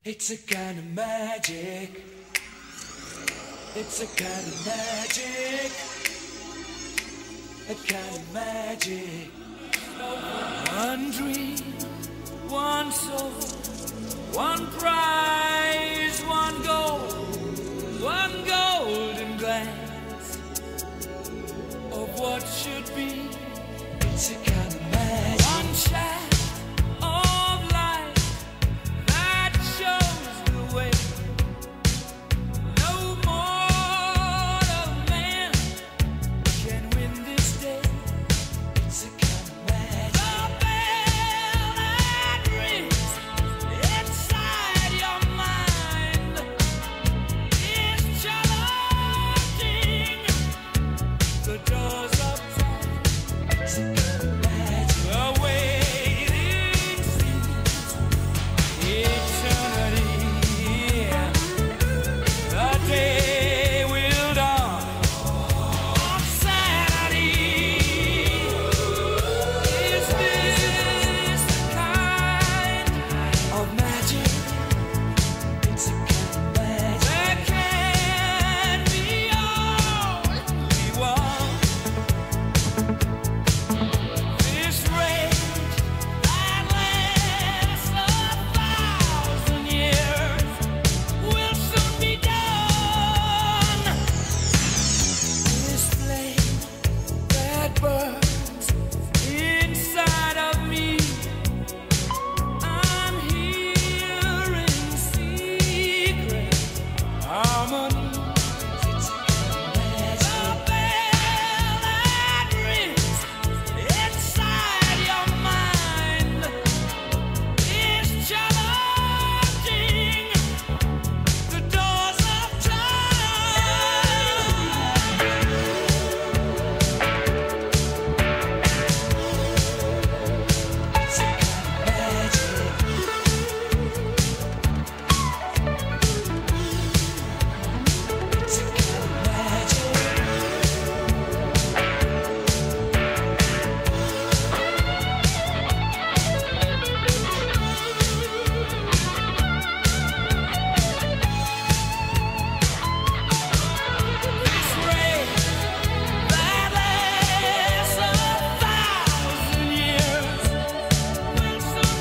It's a kind of magic. It's a kind of magic. A kind of magic. One dream, one soul, one prize, one golden glance of what should be. It's a kind of magic. One shaft of light that shows the way. No mortal man can win this day. It's a kind of magic. The bell that rings inside your mind is challenging the doors of time. It's a kind of magic. The waiting seems eternity. The day will dawn on Saturday. Is this the kind of magic? It's a kind of magic. There can be only one. This race that lasts 1,000 years will soon be done. This flame that burns inside of me, I'm hearing secret harmonies. It's a kind of magic. The bell that rings inside your mind is challenging the doors of time. It's a kind of magic. It's a kind of magic. This race that lasts 1,000 years will soon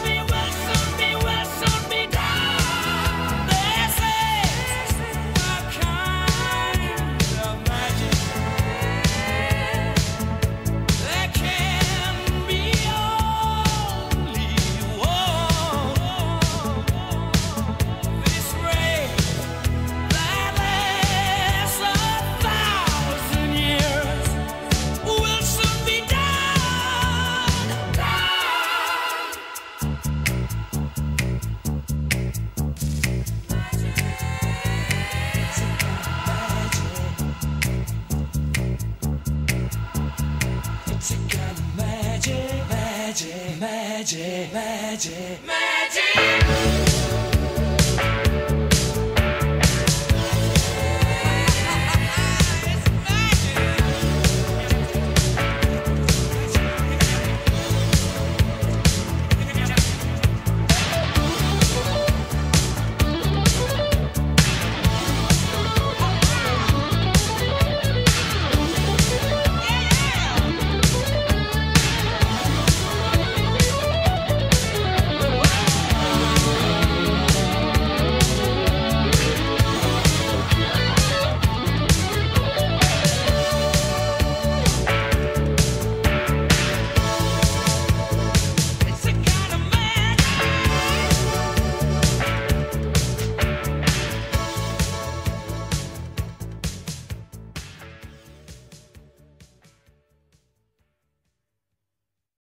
be done. This is a kind of magic. There can be only one. This race that lasts 1,000 years will soon be done. It's a kind of magic, magic, magic, magic, magic.